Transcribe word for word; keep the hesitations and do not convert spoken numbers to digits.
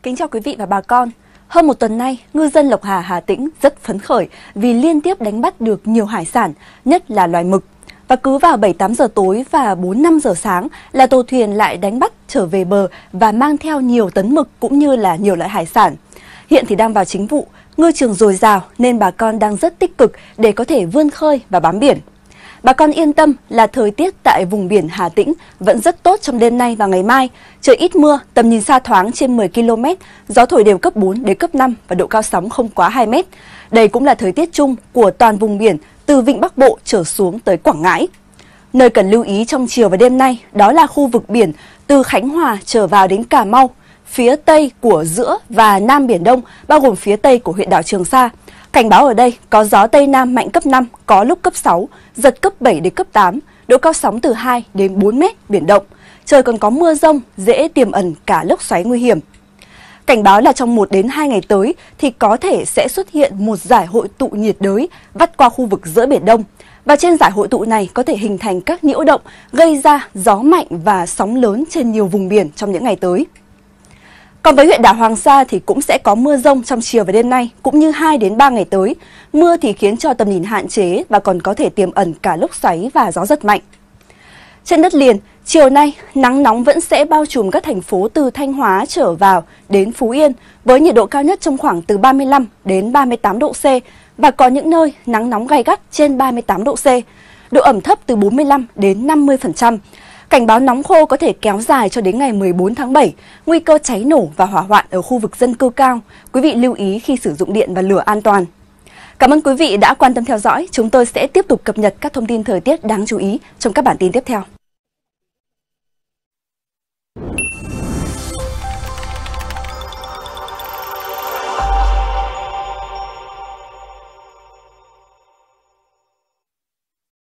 Kính chào quý vị và bà con. Hơn một tuần nay, ngư dân Lộc Hà, Hà Tĩnh rất phấn khởi vì liên tiếp đánh bắt được nhiều hải sản, nhất là loài mực. Và cứ vào bảy tám giờ tối và bốn năm giờ sáng là tàu thuyền lại đánh bắt trở về bờ và mang theo nhiều tấn mực cũng như là nhiều loại hải sản. Hiện thì đang vào chính vụ, ngư trường dồi dào nên bà con đang rất tích cực để có thể vươn khơi và bám biển. Bà con yên tâm là thời tiết tại vùng biển Hà Tĩnh vẫn rất tốt trong đêm nay và ngày mai. Trời ít mưa, tầm nhìn xa thoáng trên mười ki lô mét, gió thổi đều cấp bốn đến cấp năm và độ cao sóng không quá hai mét. Đây cũng là thời tiết chung của toàn vùng biển từ Vịnh Bắc Bộ trở xuống tới Quảng Ngãi. Nơi cần lưu ý trong chiều và đêm nay đó là khu vực biển từ Khánh Hòa trở vào đến Cà Mau, phía tây của giữa và Nam Biển Đông, bao gồm phía tây của huyện đảo Trường Sa. Cảnh báo ở đây có gió Tây Nam mạnh cấp năm, có lúc cấp sáu, giật cấp bảy đến cấp tám, độ cao sóng từ hai đến bốn mét, biển động. Trời còn có mưa rông, dễ tiềm ẩn cả lốc xoáy nguy hiểm. Cảnh báo là trong một đến hai ngày tới thì có thể sẽ xuất hiện một giải hội tụ nhiệt đới vắt qua khu vực giữa Biển Đông. Và trên giải hội tụ này có thể hình thành các nhiễu động gây ra gió mạnh và sóng lớn trên nhiều vùng biển trong những ngày tới. Còn với huyện đảo Hoàng Sa thì cũng sẽ có mưa rông trong chiều và đêm nay cũng như hai đến ba ngày tới. Mưa thì khiến cho tầm nhìn hạn chế và còn có thể tiềm ẩn cả lốc xoáy và gió giật mạnh. Trên đất liền, chiều nay nắng nóng vẫn sẽ bao trùm các thành phố từ Thanh Hóa trở vào đến Phú Yên với nhiệt độ cao nhất trong khoảng từ ba mươi lăm đến ba mươi tám độ C và có những nơi nắng nóng gay gắt trên ba mươi tám độ C. Độ ẩm thấp từ bốn mươi lăm đến năm mươi phần trăm. Cảnh báo nóng khô có thể kéo dài cho đến ngày mười bốn tháng bảy, nguy cơ cháy nổ và hỏa hoạn ở khu vực dân cư cao. Quý vị lưu ý khi sử dụng điện và lửa an toàn. Cảm ơn quý vị đã quan tâm theo dõi. Chúng tôi sẽ tiếp tục cập nhật các thông tin thời tiết đáng chú ý trong các bản tin tiếp theo.